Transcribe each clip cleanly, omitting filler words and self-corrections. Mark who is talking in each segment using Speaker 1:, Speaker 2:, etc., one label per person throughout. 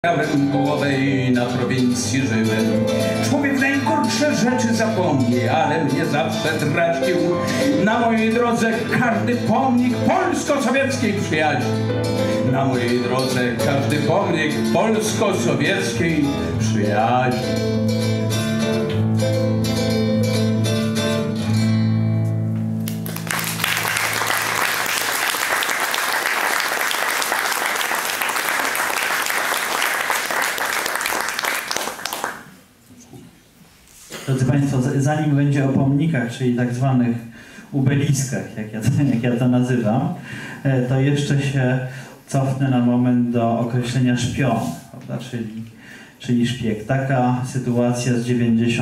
Speaker 1: Brałem głowę i na prowincji żyłem. Człowiek najgorsze rzeczy zapomni, ale mnie zawsze drażnił na mojej drodze każdy pomnik polsko-sowieckiej przyjaźni. Na mojej drodze każdy pomnik polsko-sowieckiej przyjaźni.
Speaker 2: Drodzy Państwo, zanim będzie o pomnikach, czyli tak zwanych ubeliskach, jak ja to nazywam, to jeszcze się cofnę na moment do określenia szpion, prawda? Czyli szpieg. Taka sytuacja z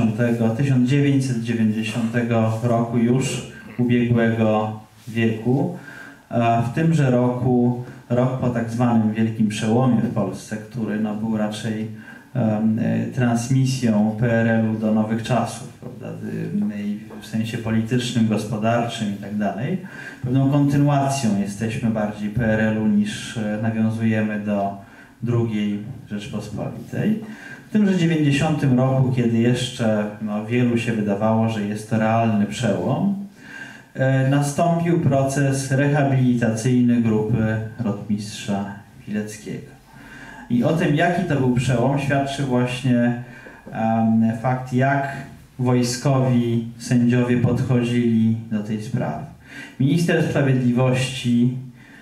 Speaker 2: 1990 roku już ubiegłego wieku. W tymże roku, rok po tak zwanym wielkim przełomie w Polsce, który był raczej transmisją PRL-u do nowych czasów, prawda? W sensie politycznym, gospodarczym i tak dalej. Pewną kontynuacją jesteśmy bardziej PRL-u niż nawiązujemy do II Rzeczpospolitej. W tymże 90 roku, kiedy jeszcze wielu się wydawało, że jest to realny przełom, nastąpił proces rehabilitacyjny grupy rotmistrza Pileckiego. I o tym, jaki to był przełom, świadczy właśnie fakt, jak wojskowi sędziowie podchodzili do tej sprawy. Minister Sprawiedliwości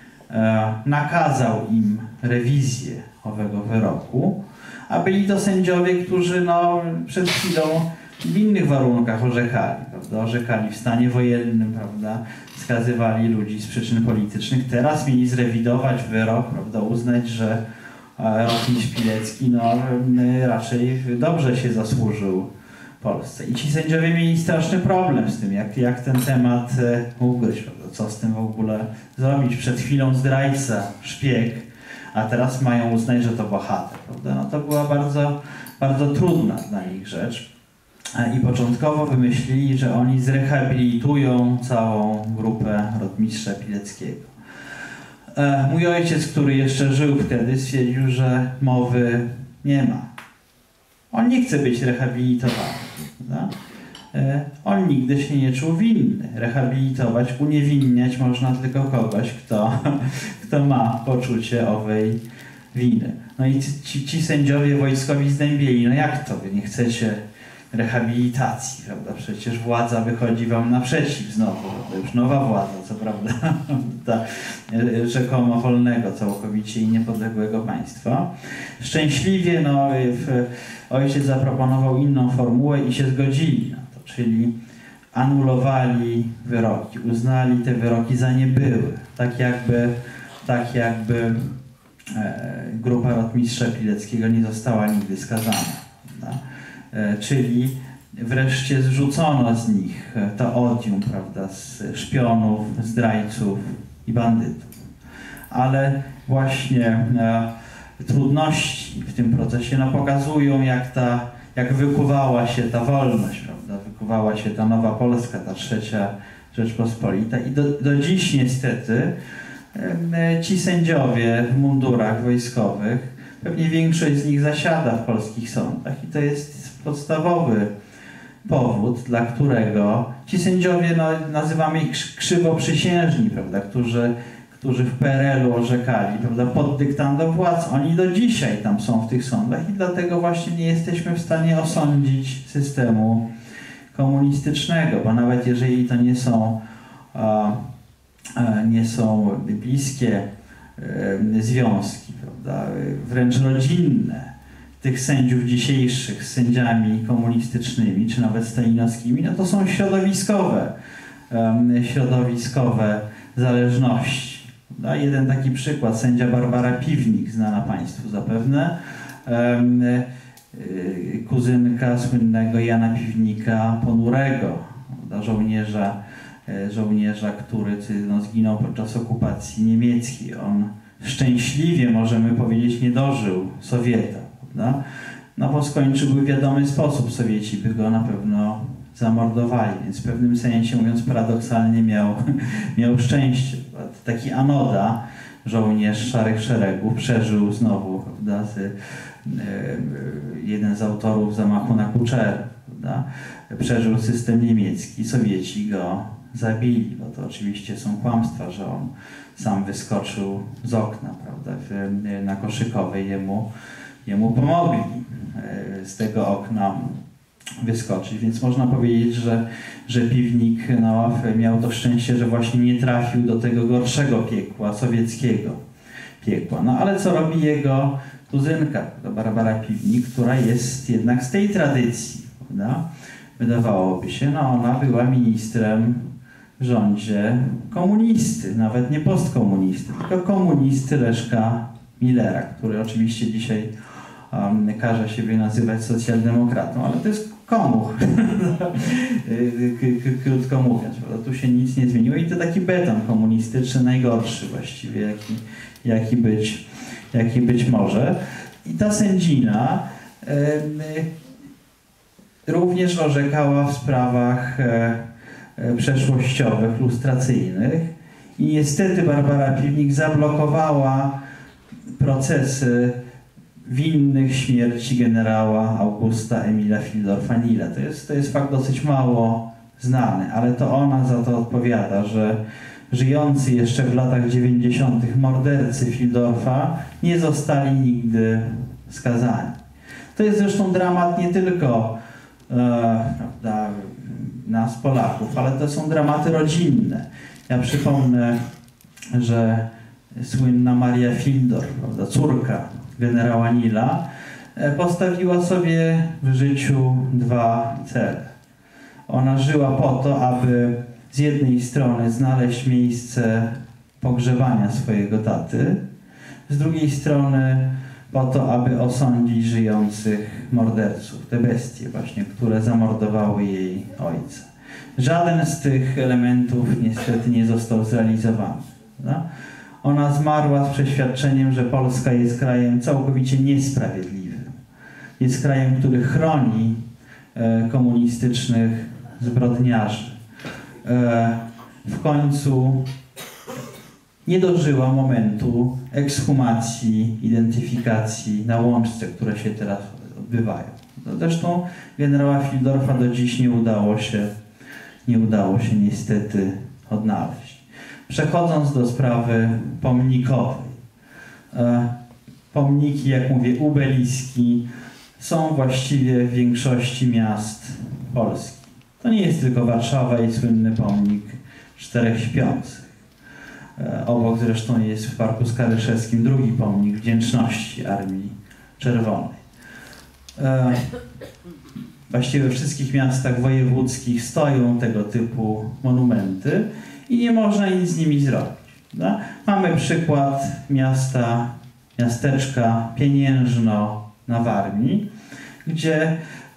Speaker 2: nakazał im rewizję owego wyroku, a byli to sędziowie, którzy przed chwilą w innych warunkach orzekali, prawda? Orzekali w stanie wojennym, prawda? Skazywali ludzi z przyczyn politycznych. Teraz mieli zrewidować wyrok, prawda? Uznać, że rotmistrz Pilecki raczej dobrze się zasłużył Polsce. I ci sędziowie mieli straszny problem z tym, jak ten temat ugryźć, prawda? Co z tym w ogóle zrobić. Przed chwilą zdrajca, szpieg, a teraz mają uznać, że to bohater, prawda? To była bardzo, bardzo trudna dla nich rzecz. I początkowo wymyślili, że oni zrehabilitują całą grupę rotmistrza Pileckiego. Mój ojciec, który jeszcze żył wtedy, stwierdził, że mowy nie ma. On nie chce być rehabilitowany. Prawda? On nigdy się nie czuł winny. Rehabilitować, uniewinniać można tylko kogoś, kto ma poczucie owej winy. I ci sędziowie wojskowi zdębieli. Jak to wy nie chcecie rehabilitacji, prawda? Przecież władza wychodzi wam naprzeciw znowu, to już nowa władza, co prawda, ta rzekomo wolnego całkowicie i niepodległego państwa. Szczęśliwie ojciec zaproponował inną formułę i się zgodzili na to, czyli anulowali wyroki, uznali te wyroki za niebyłe, tak jakby grupa rotmistrza Pileckiego nie została nigdy skazana. Prawda? Czyli wreszcie zrzucono z nich to odium, prawda, z szpionów, zdrajców i bandytów. Ale właśnie trudności w tym procesie pokazują, jak wykuwała się ta wolność, prawda, wykuwała się ta nowa Polska, ta trzecia Rzeczpospolita. I do dziś niestety ci sędziowie w mundurach wojskowych, pewnie większość z nich zasiada w polskich sądach i to jest podstawowy powód, dla którego ci sędziowie, nazywamy ich krzywoprzysiężni, prawda, którzy w PRL-u orzekali, prawda, pod dyktando władz, oni do dzisiaj tam są w tych sądach i dlatego właśnie nie jesteśmy w stanie osądzić systemu komunistycznego, bo nawet jeżeli to nie są bliskie związki, prawda, wręcz rodzinne tych sędziów dzisiejszych z sędziami komunistycznymi, czy nawet stalinowskimi, to są środowiskowe zależności. Jeden taki przykład, sędzia Barbara Piwnik, znana Państwu zapewne, kuzynka słynnego Jana Piwnika Ponurego, żołnierza, który zginął podczas okupacji niemieckiej. On szczęśliwie, możemy powiedzieć, nie dożył Sowieta, prawda? Bo skończył w wiadomy sposób. Sowieci by go na pewno zamordowali, więc w pewnym sensie, mówiąc paradoksalnie, miał szczęście. Taki Anoda, żołnierz Szarych Szeregów, przeżył znowu, prawda, jeden z autorów zamachu na Kuczer, prawda? Przeżył system niemiecki, Sowieci go zabili, bo to oczywiście są kłamstwa, że on sam wyskoczył z okna, prawda, na Koszykowej, jemu pomogli z tego okna wyskoczyć, więc można powiedzieć, że Piwnik miał to szczęście, że właśnie nie trafił do tego gorszego piekła, sowieckiego piekła. No ale co robi jego kuzynka, Barbara Piwnik, która jest jednak z tej tradycji, prawda? Wydawałoby się, no ona była ministrem w rządzie komunisty, nawet nie postkomunisty, tylko komunisty Leszka Millera, który oczywiście dzisiaj każe siebie nazywać socjaldemokratą, ale to jest komuch, krótko mówiąc. Tu się nic nie zmieniło i to taki beton komunistyczny, najgorszy właściwie, jaki być może. I ta sędzina również orzekała w sprawach przeszłościowych, lustracyjnych i niestety Barbara Piwnik zablokowała procesy winnych śmierci generała Augusta Emila Fildorfa-Nila. To jest fakt dosyć mało znany, ale to ona za to odpowiada, że żyjący jeszcze w latach 90. mordercy Fildorfa nie zostali nigdy skazani. To jest zresztą dramat nie tylko prawda, nas Polaków, ale to są dramaty rodzinne. Ja przypomnę, że słynna Maria Fildorf, prawda, córka generała Nila, postawiła sobie w życiu dwa cele. Ona żyła po to, aby z jednej strony znaleźć miejsce pogrzebania swojego taty, z drugiej strony po to, aby osądzić żyjących morderców, te bestie właśnie, które zamordowały jej ojca. Żaden z tych elementów niestety nie został zrealizowany. Prawda? Ona zmarła z przeświadczeniem, że Polska jest krajem całkowicie niesprawiedliwym. Jest krajem, który chroni komunistycznych zbrodniarzy. W końcu nie dożyła momentu ekshumacji, identyfikacji na łączce, które się teraz odbywają. Zresztą generała Fildorfa do dziś nie udało się niestety odnaleźć. Przechodząc do sprawy pomnikowej. Pomniki, jak mówię, obeliski są właściwie w większości miast Polski. To nie jest tylko Warszawa i słynny pomnik Czterech Śpiących. Obok zresztą jest w Parku Skaryszewskim drugi pomnik wdzięczności Armii Czerwonej. Właściwie we wszystkich miastach wojewódzkich stoją tego typu monumenty i nie można nic z nimi zrobić. Prawda? Mamy przykład miasteczka Pieniężno na Warmii, gdzie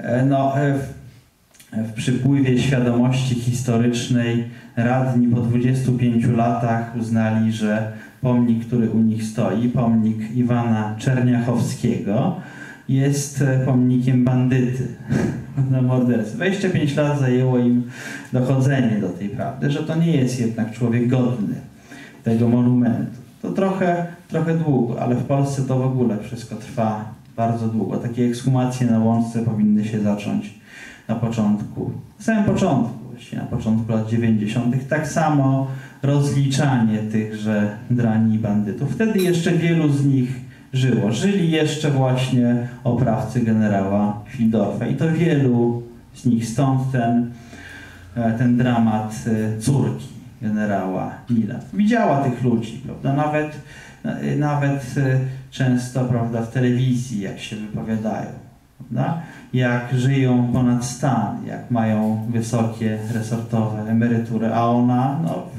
Speaker 2: w przypływie świadomości historycznej radni po 25 latach uznali, że pomnik, który u nich stoi, pomnik Iwana Czerniachowskiego, jest pomnikiem bandyty na morderstwo. 25 lat zajęło im dochodzenie do tej prawdy, że to nie jest jednak człowiek godny tego monumentu. To trochę długo, ale w Polsce to w ogóle wszystko trwa bardzo długo. Takie ekshumacje na łączce powinny się zacząć na samym początku, właściwie na początku lat 90. Tak samo rozliczanie tychże drani bandytów. Wtedy jeszcze wielu z nich żyło. Żyli jeszcze właśnie oprawcy generała Fildorfa i to wielu z nich, stąd ten dramat córki generała Nila. Widziała tych ludzi, prawda? Nawet często, prawda, w telewizji, jak się wypowiadają, prawda? Jak żyją ponad stan, jak mają wysokie resortowe emerytury, a ona,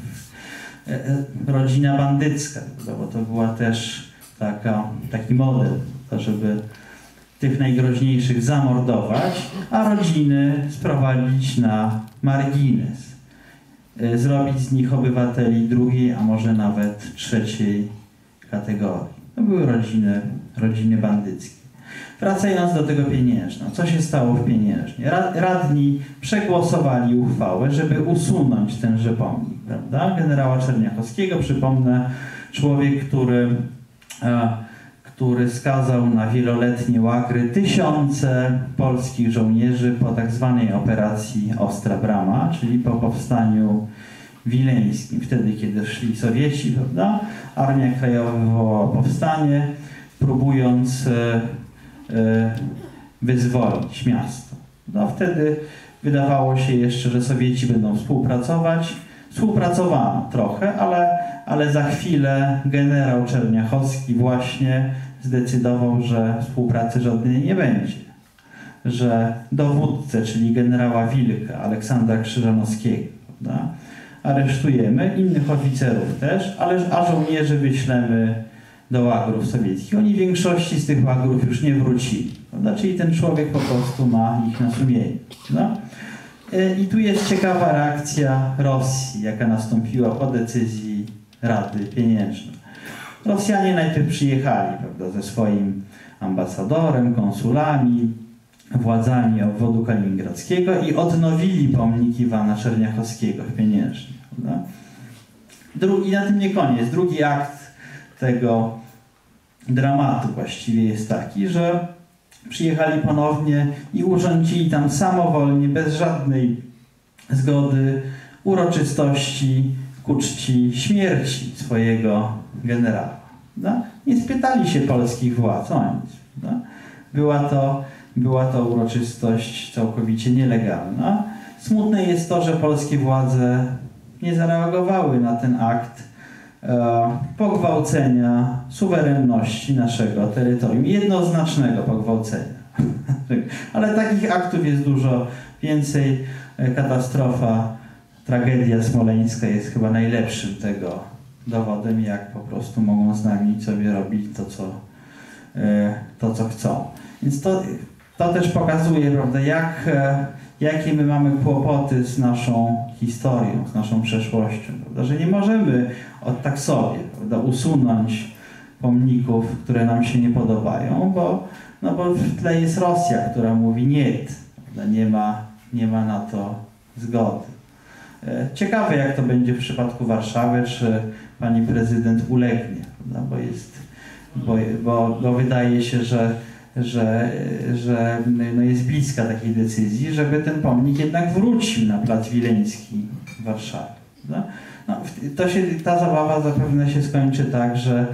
Speaker 2: rodzina bandycka, prawda? Bo to była też taki model, żeby tych najgroźniejszych zamordować, a rodziny sprowadzić na margines. Zrobić z nich obywateli drugiej, a może nawet trzeciej kategorii. To były rodziny bandyckie. Wracając do tego Pieniężna. Co się stało w Pieniężnie? Radni przegłosowali uchwałę, żeby usunąć tenże pomnik, prawda? Generała Czerniachowskiego, przypomnę, człowiek, który skazał na wieloletnie łagry tysiące polskich żołnierzy po tak zwanej operacji Ostra Brama, czyli po powstaniu wileńskim. Wtedy, kiedy szli Sowieci, prawda? Armia Krajowa wywołała powstanie, próbując wyzwolić miasto. No, wtedy wydawało się jeszcze, że Sowieci będą współpracować. Współpracowano trochę, ale za chwilę generał Czerniachowski właśnie zdecydował, że współpracy żadnej nie będzie. Że dowódcę, czyli generała Wilka, Aleksandra Krzyżanowskiego, prawda, aresztujemy, innych oficerów też, a żołnierzy wyślemy do łagrów sowieckich. Oni w większości z tych łagrów już nie wrócili, prawda? Czyli ten człowiek po prostu ma ich na sumieniu. No? I tu jest ciekawa reakcja Rosji, jaka nastąpiła po decyzji Rady Pieniężnej. Rosjanie najpierw przyjechali, prawda, ze swoim ambasadorem, konsulami, władzami obwodu kaliningradzkiego i odnowili pomnik Iwana Czerniachowskiego w Pieniężnie. Prawda? I na tym nie koniec. Drugi akt tego dramatu właściwie jest taki, że przyjechali ponownie i urządzili tam samowolnie, bez żadnej zgody, uroczystości ku czci śmierci swojego generała. No? Nie spytali się polskich władz o nic. No? Była to uroczystość całkowicie nielegalna. Smutne jest to, że polskie władze nie zareagowały na ten akt pogwałcenia suwerenności naszego terytorium. Jednoznacznego pogwałcenia. Ale takich aktów jest dużo więcej. Katastrofa, tragedia smoleńska jest chyba najlepszym tego dowodem, jak po prostu mogą z nami sobie robić to, co chcą. Więc to też pokazuje, prawda, jakie my mamy kłopoty z naszą historią, z naszą przeszłością, prawda? Że nie możemy tak sobie, prawda, usunąć pomników, które nam się nie podobają, bo w tle jest Rosja, która mówi nie, prawda? Nie ma na to zgody. Ciekawe, jak to będzie w przypadku Warszawy, czy pani prezydent ulegnie, prawda? Bo wydaje się, że jest bliska takiej decyzji, żeby ten pomnik jednak wrócił na Plac Wileński w Warszawie. No, ta zabawa zapewne się skończy tak, że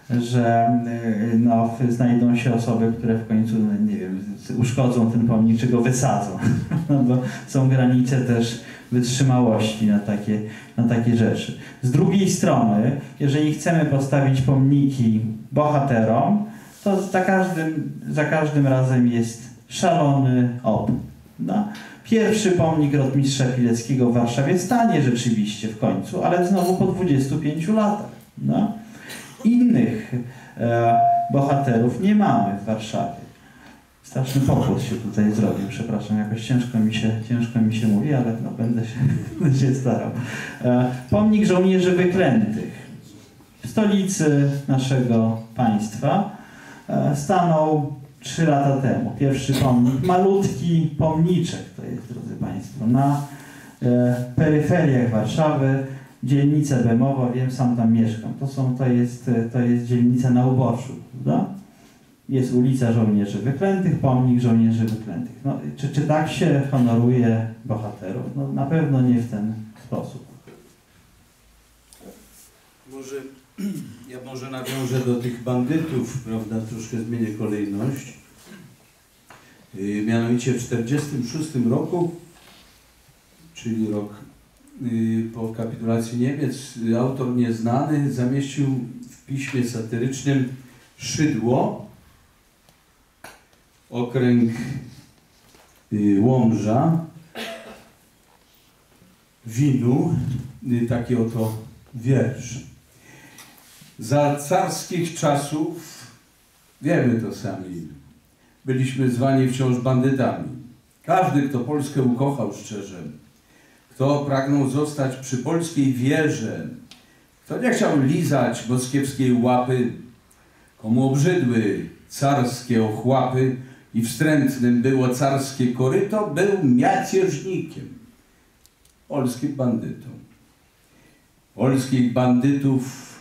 Speaker 2: znajdą się osoby, które w końcu, nie wiem, uszkodzą ten pomnik, czy go wysadzą. No, bo są granice też wytrzymałości na takie rzeczy. Z drugiej strony, jeżeli chcemy postawić pomniki bohaterom, to za każdym razem jest szalony opór. No? Pierwszy pomnik rotmistrza Pileckiego w Warszawie stanie rzeczywiście w końcu, ale znowu po 25 latach. No? Innych bohaterów nie mamy w Warszawie. Straszny pokład się tutaj zrobił, przepraszam, jakoś ciężko mi się mówi, ale no, będę się starał. Pomnik żołnierzy wyklętych w stolicy naszego państwa stanął 3 lata temu. Pierwszy pomnik, malutki pomniczek to jest, drodzy Państwo, na peryferiach Warszawy, dzielnica Bemowa, wiem, sam tam mieszkam. To jest dzielnica na uboczu, prawda? Jest ulica Żołnierzy Wyklętych, pomnik Żołnierzy Wyklętych. No, czy tak się honoruje bohaterów? No, na pewno nie w ten sposób.
Speaker 3: Ja może nawiążę do tych bandytów, prawda, troszkę zmienię kolejność. Mianowicie w 1946 roku, czyli rok po kapitulacji Niemiec, autor nieznany zamieścił w piśmie satyrycznym Szydło, okręg Łomża, Winu, taki oto wiersz. Za carskich czasów, wiemy to sami, byliśmy zwani wciąż bandytami. Każdy, kto Polskę ukochał szczerze, kto pragnął zostać przy polskiej wierze, kto nie chciał lizać moskiewskiej łapy, komu obrzydły carskie ochłapy i wstrętnym było carskie koryto, był miacierznikiem, polskim bandytą. Polskich bandytów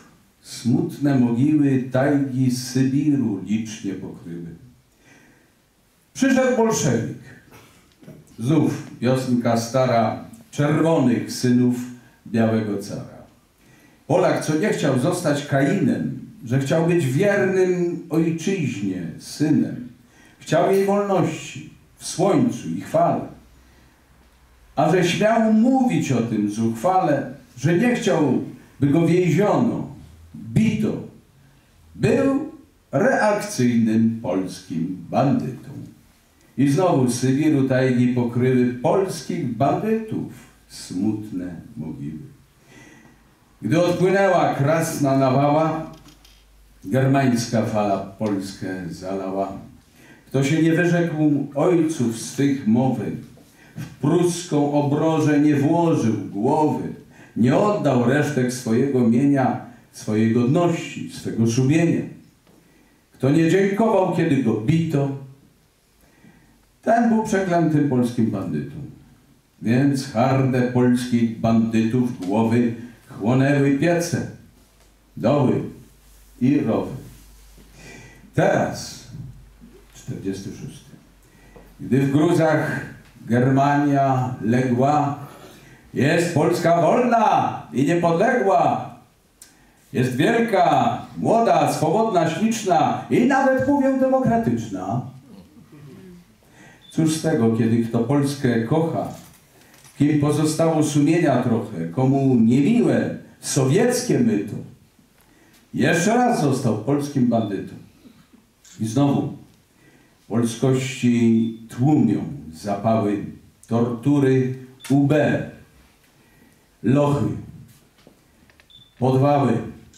Speaker 1: Smutne mogiły tajgi z Sybiru licznie pokryły. Przyszedł bolszewik. Znów piosenka stara czerwonych synów białego cara. Polak, co nie chciał zostać Kainem, że chciał być wiernym ojczyźnie, synem. Chciał jej wolności, w słońcu i chwale. A że śmiał mówić o tym zuchwale, że nie chciał, by go więziono, bito, był reakcyjnym polskim bandytą. I znowu z Sybiru tajgi pokryły polskich bandytów smutne mogiły. Gdy odpłynęła krasna nawała, germańska fala Polskę zalała. Kto się nie wyrzekł ojców swych mowy, w pruską obrożę nie włożył głowy, nie oddał resztek swojego mienia, swojej godności, swego sumienia. Kto nie dziękował, kiedy go bito, ten był przeklętym polskim bandytą. Więc hardę polskich bandytów głowy chłonęły piece, doły i rowy. Teraz, 46. Gdy w gruzach Germania legła, jest Polska wolna i niepodległa. Jest wielka, młoda, swobodna, śliczna i nawet mówią demokratyczna. Cóż z tego, kiedy kto Polskę kocha, kim pozostało sumienia trochę, komu niemiłe, sowieckie myto, jeszcze raz został polskim bandytą. I znowu polskości tłumią zapały, tortury, UB, lochy, podwały.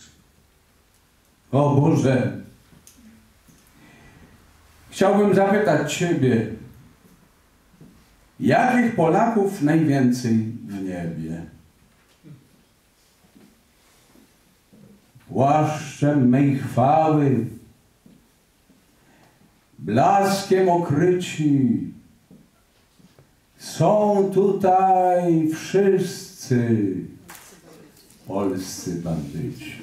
Speaker 1: O Boże! Chciałbym zapytać Ciebie, jakich Polaków najwięcej w niebie? Płaszczem mej chwały, blaskiem okryci, są tutaj wszyscy polscy bandyci.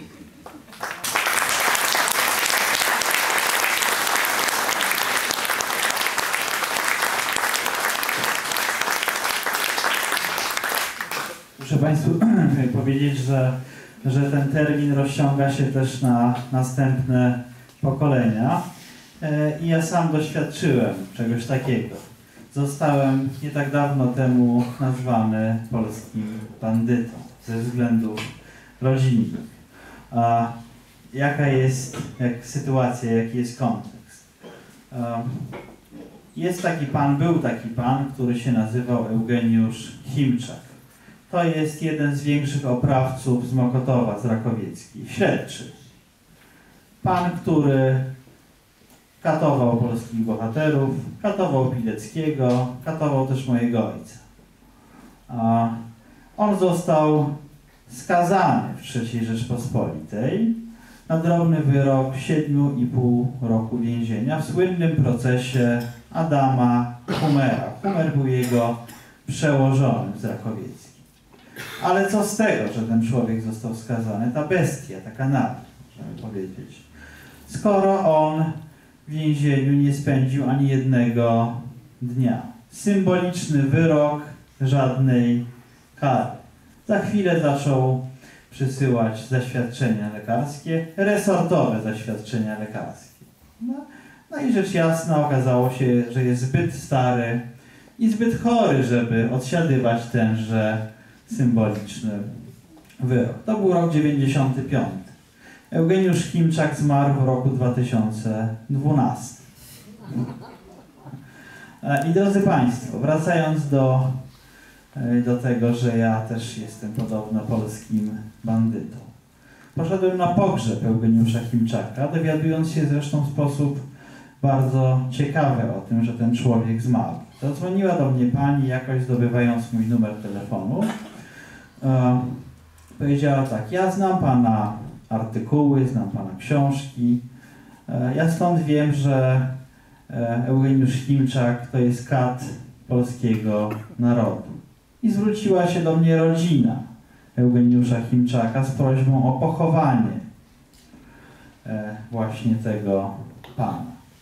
Speaker 2: Muszę Państwu powiedzieć, że ten termin rozciąga się też na następne pokolenia i ja sam doświadczyłem czegoś takiego. Zostałem nie tak dawno temu nazwany polskim bandytą ze względów rodzinnych. A jaka jest sytuacja, jaki jest kontekst? Jest taki pan, był taki pan, który się nazywał Eugeniusz Chimczak. To jest jeden z większych oprawców z Mokotowa, z Rakowieckiej, śledczy. Pan, który katował polskich bohaterów, katował Pileckiego, katował też mojego ojca. On został skazany w III Rzeczpospolitej na drobny wyrok 7,5 roku więzienia w słynnym procesie Adama Humera. Humer był jego przełożonym z Rakowieckim. Ale co z tego, że ten człowiek został skazany? Ta bestia, ta kanarka, możemy powiedzieć. Skoro on w więzieniu nie spędził ani jednego dnia. Symboliczny wyrok, żadnej kary. Za chwilę zaczął przysyłać zaświadczenia lekarskie, resortowe zaświadczenia lekarskie. No i rzecz jasna okazało się, że jest zbyt stary i zbyt chory, żeby odsiadywać tenże symboliczny wyrok. To był rok 95. Eugeniusz Chimczak zmarł w roku 2012. I drodzy Państwo, wracając do tego, że ja też jestem podobno polskim bandytą. Poszedłem na pogrzeb Eugeniusza Chimczaka, dowiadując się zresztą w sposób bardzo ciekawy o tym, że ten człowiek zmarł. Zadzwoniła do mnie pani, jakoś zdobywając mój numer telefonu. Powiedziała tak: ja znam pana artykuły, znam pana książki. Ja stąd wiem, że Eugeniusz Chimczak to jest kat polskiego narodu. I zwróciła się do mnie rodzina Eugeniusza Chimczaka z prośbą o pochowanie właśnie tego pana.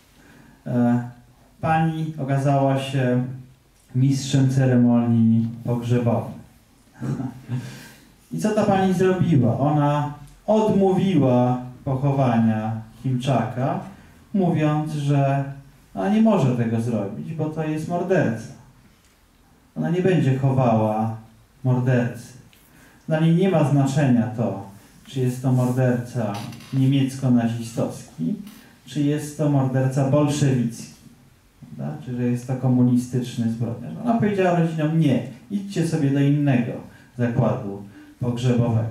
Speaker 2: Pani okazała się mistrzem ceremonii pogrzebowej. I co ta pani zrobiła? Ona odmówiła pochowania Chimczaka, mówiąc, że ona nie może tego zrobić, bo to jest morderca. Ona nie będzie chowała mordercy. Dla niej nie ma znaczenia to, czy jest to morderca niemiecko-nazistowski, czy jest to morderca bolszewicki, prawda? Czy że jest to komunistyczny zbrodniarz. Ona powiedziała rodzinom: nie, idźcie sobie do innego zakładu pogrzebowego.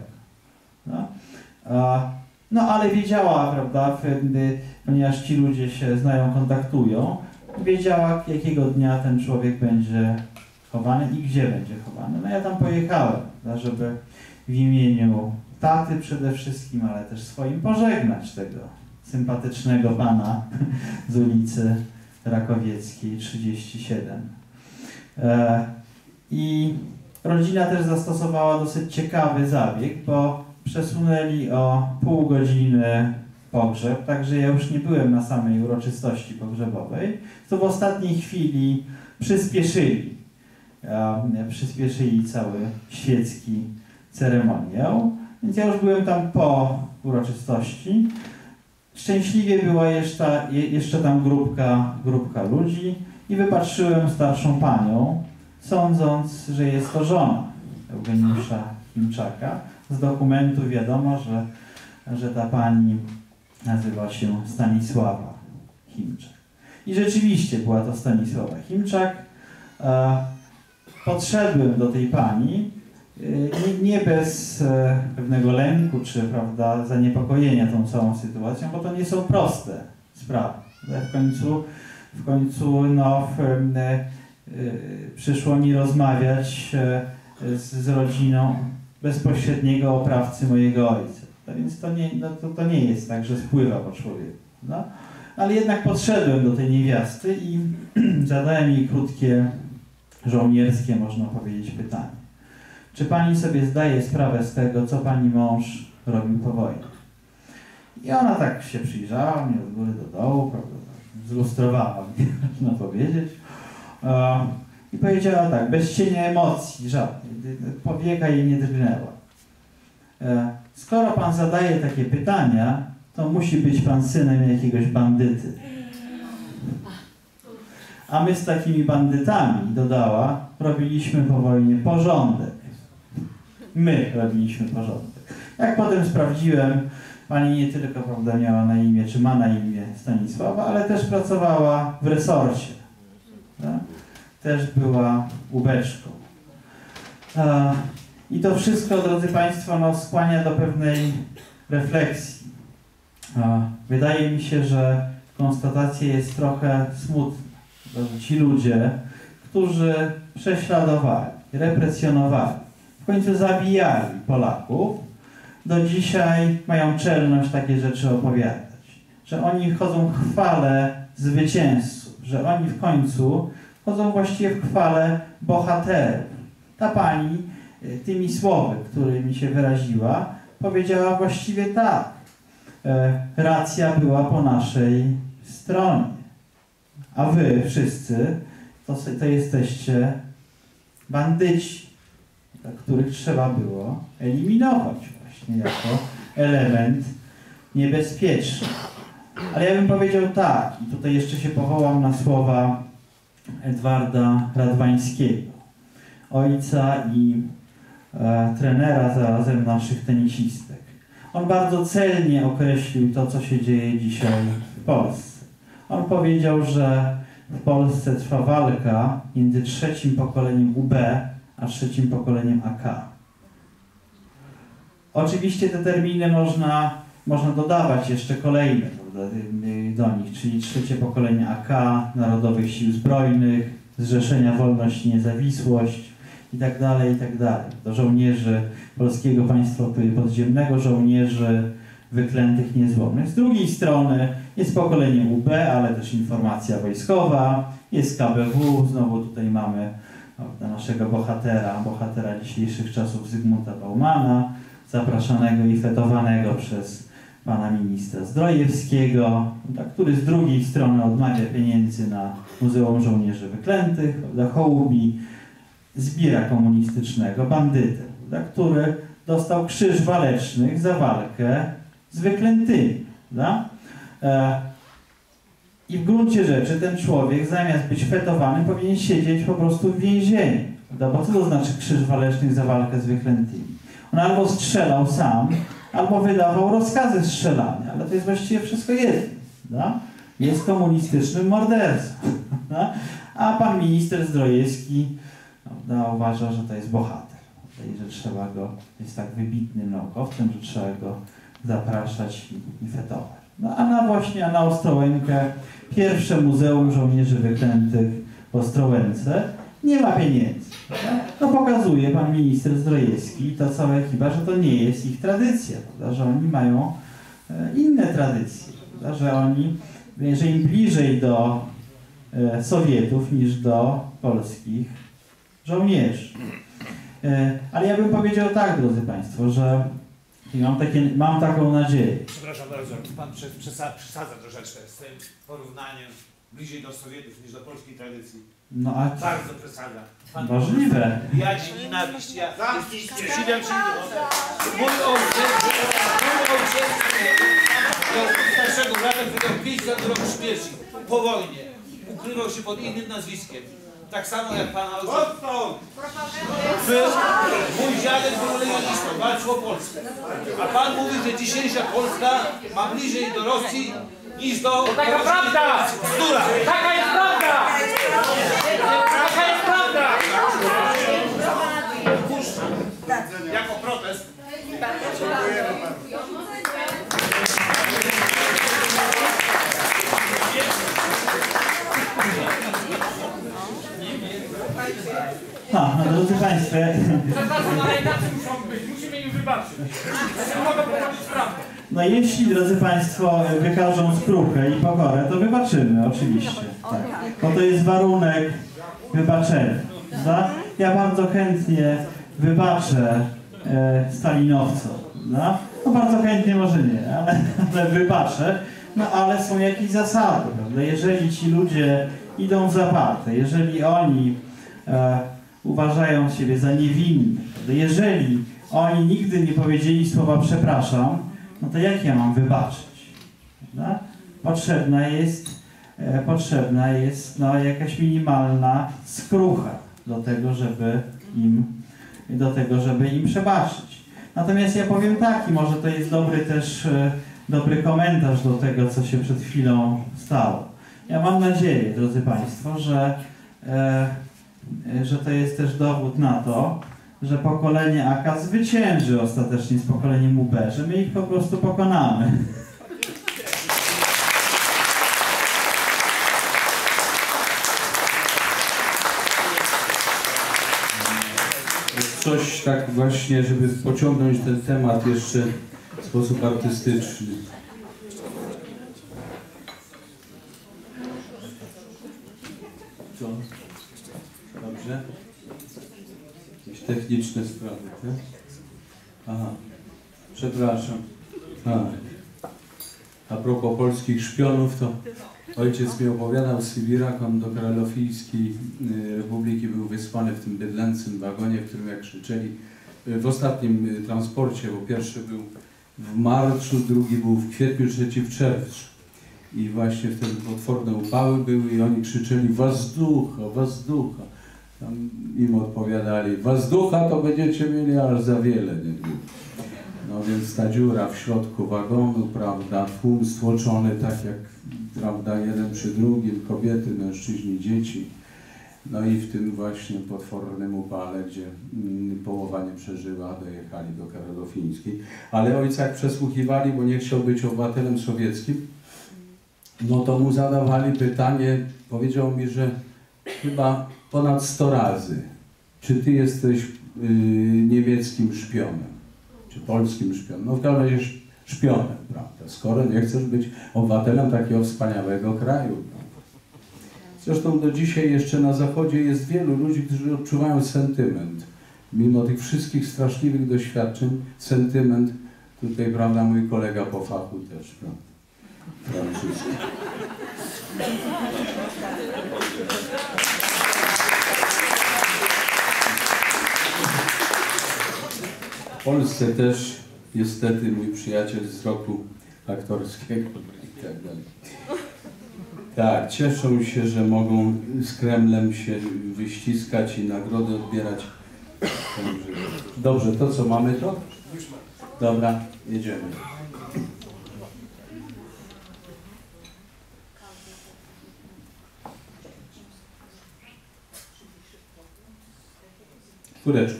Speaker 2: No ale wiedziała, prawda, ponieważ ci ludzie się znają, kontaktują, wiedziała, jakiego dnia ten człowiek będzie chowany i gdzie będzie chowany. No ja tam pojechałem, prawda, żeby w imieniu taty przede wszystkim, ale też swoim pożegnać tego sympatycznego pana z ulicy Rakowieckiej 37. I rodzina też zastosowała dosyć ciekawy zabieg, bo przesunęli o pół godziny pogrzeb, także ja już nie byłem na samej uroczystości pogrzebowej, to w ostatniej chwili przyspieszyli cały świecki ceremoniał, więc ja już byłem tam po uroczystości. Szczęśliwie była jeszcze tam grupka ludzi i wypatrzyłem starszą panią, sądząc, że jest to żona Eugeniusza Chimczaka. Z dokumentu wiadomo, że ta pani nazywa się Stanisława Chimczak. I rzeczywiście była to Stanisława Chimczak. Podszedłem do tej pani nie bez pewnego lęku czy, prawda, zaniepokojenia tą całą sytuacją, bo to nie są proste sprawy. W końcu no, przyszło mi rozmawiać z rodziną bezpośredniego oprawcy mojego ojca. Więc to nie jest tak, że spływa po człowieku. No? Ale jednak podszedłem do tej niewiasty i zadałem jej krótkie, żołnierskie, można powiedzieć, pytanie. Czy pani sobie zdaje sprawę z tego, co pani mąż robił po wojnie? I ona tak się przyjrzała mnie od góry do dołu, prawda, zlustrowała mnie, można powiedzieć. I powiedziała tak, bez cienia emocji, żadnej, powieka jej nie drgnęła. Skoro pan zadaje takie pytania, to musi być pan synem jakiegoś bandyty. A my z takimi bandytami, dodała, robiliśmy po wojnie porządek. My robiliśmy porządek. Jak potem sprawdziłem, pani nie tylko, prawda, miała na imię, czy ma na imię Stanisława, ale też pracowała w resorcie. Tak? Też była ubeczką. I to wszystko, drodzy państwo, no, skłania do pewnej refleksji. Wydaje mi się, że konstatacja jest trochę smutna. Że ci ludzie, którzy prześladowali, represjonowali, w końcu zabijali Polaków, do dzisiaj mają czelność takie rzeczy opowiadać. Że oni chodzą w chwale zwycięzców, że oni w końcu chodzą właściwie w chwale bohaterów. Ta pani tymi słowy, którymi się wyraziła, powiedziała właściwie tak. Racja była po naszej stronie. A wy wszyscy to jesteście bandyci, których trzeba było eliminować właśnie jako element niebezpieczny. Ale ja bym powiedział tak, i tutaj jeszcze się powołam na słowa Edwarda Radwańskiego, ojca i trenera zarazem naszych tenisistek. On bardzo celnie określił to, co się dzieje dzisiaj w Polsce. On powiedział, że w Polsce trwa walka między trzecim pokoleniem UB a trzecim pokoleniem AK. Oczywiście te terminy można dodawać jeszcze kolejne, prawda, do nich, czyli trzecie pokolenie AK, Narodowych Sił Zbrojnych, Zrzeszenia Wolność i Niezawisłość itd. Do żołnierzy Polskiego Państwa Podziemnego, żołnierzy wyklętych niezłomnych. Z drugiej strony jest pokolenie UB, ale też informacja wojskowa, jest KBW, znowu tutaj mamy naszego bohatera dzisiejszych czasów Zygmunta Baumana, zapraszanego i fetowanego przez pana ministra Zdrojewskiego, który z drugiej strony odmawia pieniędzy na Muzeum Żołnierzy Wyklętych, Hołubi, zbiera komunistycznego bandytę, który dostał Krzyż Walecznych za walkę z wyklętymi. I w gruncie rzeczy ten człowiek, zamiast być fetowany, powinien siedzieć po prostu w więzieniu. Bo co to znaczy Krzyż Walecznych za walkę z wyklętymi? On albo strzelał sam, albo wydawał rozkazy strzelania, ale to jest właściwie wszystko jedno. Jest komunistycznym mordercą. A pan minister Zdrojewski uważa, że to jest bohater. I że trzeba go, jest tak wybitnym naukowcem, że trzeba go zapraszać i fetować. A na Ostrołękę, pierwsze Muzeum Żołnierzy Wyklętych w Ostrołęce, nie ma pieniędzy. Pokazuje pan minister Zdrojewski i ta cała ekipa, że to nie jest ich tradycja, że oni mają inne tradycje, że im bliżej do Sowietów niż do polskich żołnierzy. Ale ja bym powiedział tak, drodzy państwo, że mam taką nadzieję.
Speaker 4: Przepraszam bardzo, pan przesadza troszeczkę z tym porównaniem bliżej do Sowietów niż do polskiej tradycji. Bardzo przesadza.
Speaker 2: Możliwe.
Speaker 4: Ja ci nienawiść, ja sprzeciwiam się. Mój ojciec do starszego brata, który miał 5 lat do roku śmierci po wojnie. Ukrywał się pod innym nazwiskiem. Tak samo jak pana ojca. Mój dziadek był legionistą, walczył o Polskę. A pan mówi, że dzisiejsza Polska ma bliżej do Rosji niż do...
Speaker 5: Taka prawda!
Speaker 4: Bzdura!
Speaker 5: Taka jest prawda! Taka jest prawda!
Speaker 4: Jako protest.
Speaker 2: Drodzy państwo,
Speaker 5: Musimy im wybaczyć. Mogę powiedzieć prawdę.
Speaker 2: Jeśli, drodzy państwo, wykażą skruchę i pokorę, to wybaczymy, oczywiście. Tak. Bo to jest warunek wybaczenia. Ja bardzo chętnie wybaczę stalinowcom. Bardzo chętnie może nie, ale wybaczę. Ale są jakieś zasady, prawda? Jeżeli ci ludzie idą w zaparte, jeżeli oni uważają siebie za niewinnych, jeżeli oni nigdy nie powiedzieli słowa przepraszam, to jak ja mam wybaczyć? Prawda? Potrzebna jest jakaś minimalna skrucha do tego, żeby im przebaczyć. Natomiast ja powiem tak, i może to jest dobry komentarz do tego, co się przed chwilą stało. Ja mam nadzieję, drodzy państwo, że to jest też dowód na to, że pokolenie AK zwycięży ostatecznie z pokoleniem UB, że my ich po prostu pokonamy.
Speaker 3: Coś tak właśnie, żeby pociągnąć ten temat jeszcze w sposób artystyczny. Co? Dobrze? Jakieś techniczne sprawy, tak? Aha, przepraszam. A propos polskich szpionów, to ojciec mi opowiadał z Sybira, on do Kralofijskiej Republiki był wysłany w tym bydlęcym wagonie, w którym jak krzyczeli w ostatnim transporcie, bo pierwszy był w marcu, drugi był w kwietniu, trzeci w czerwcu. I właśnie wtedy potworne upały były i oni krzyczeli wazducha, wazducha. Tam im odpowiadali, wazducha to będziecie mieli aż za wiele. Nie? No więc ta dziura w środku wagonu, prawda, tłum stłoczony tak jak, prawda, jeden przy drugim, kobiety, mężczyźni, dzieci. No i w tym właśnie potwornym upale, gdzie połowa nie przeżyła, dojechali do Karogofińskiej. Ale ojca jak przesłuchiwali, bo nie chciał być obywatelem sowieckim, no to mu zadawali pytanie, powiedział mi, że chyba ponad 100 razy, czy ty jesteś niemieckim szpionem, czy polskim szpionem, no w każdym razie szpionem, prawda, skoro nie chcesz być obywatelem takiego wspaniałego kraju. Zresztą do dzisiaj jeszcze na Zachodzie jest wielu ludzi, którzy odczuwają sentyment. Mimo tych wszystkich straszliwych doświadczeń, sentyment Tutaj, prawda, mój kolega po fachu też, prawda, francuski. W Polsce też niestety mój przyjaciel z roku aktorskiego i tak dalej. Tak, cieszą się, że mogą z Kremlem się wyściskać i nagrody odbierać. Dobrze, to co mamy to? Dobra, jedziemy. Kureczko.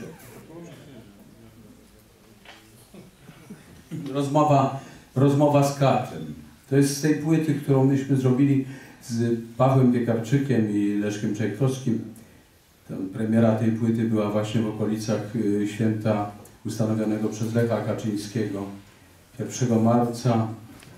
Speaker 3: Rozmowa z Katrem. To jest z tej płyty, którą myśmy zrobili z Pawłem Piekarczykiem i Leszkiem Czajkowskim. Premiera tej płyty była właśnie w okolicach święta ustanowionego przez Lecha Kaczyńskiego 1 marca,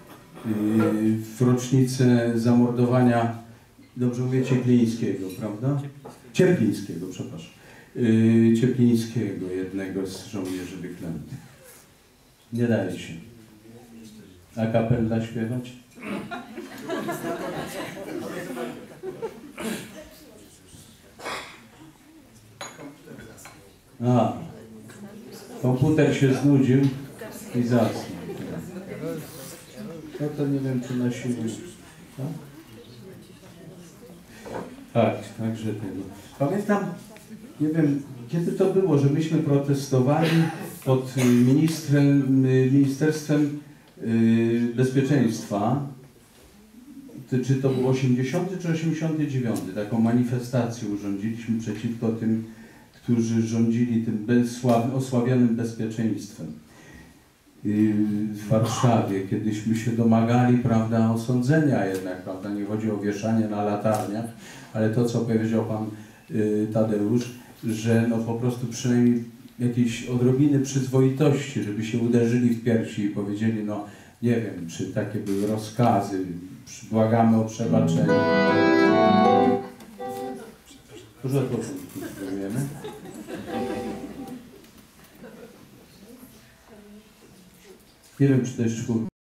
Speaker 3: w rocznicę zamordowania, dobrze mówię, Cieplińskiego, prawda? Cieplińskiego, przepraszam. Cieplińskiego, jednego z żołnierzy wyklętych. Nie daje się. A kapella śpiewać? A, komputer się znudził i zasnął. No to nie wiem, czy na siłę. Tak, także tego. Pamiętam, nie wiem, kiedy to było, że myśmy protestowali pod Ministerstwem Bezpieczeństwa, czy to był 80 czy 89, taką manifestację urządziliśmy przeciwko tym, którzy rządzili tym osławionym bezpieczeństwem w Warszawie, kiedyśmy się domagali, prawda, osądzenia jednak, prawda, nie chodzi o wieszanie na latarniach, ale to, co powiedział pan Tadeusz, że no po prostu przynajmniej jakiejś odrobiny przyzwoitości, żeby się uderzyli w piersi i powiedzieli, no nie wiem, czy takie były rozkazy, błagamy o przebaczenie. Dużo to spróbujemy. Nie wiem, czy to jest czwórka.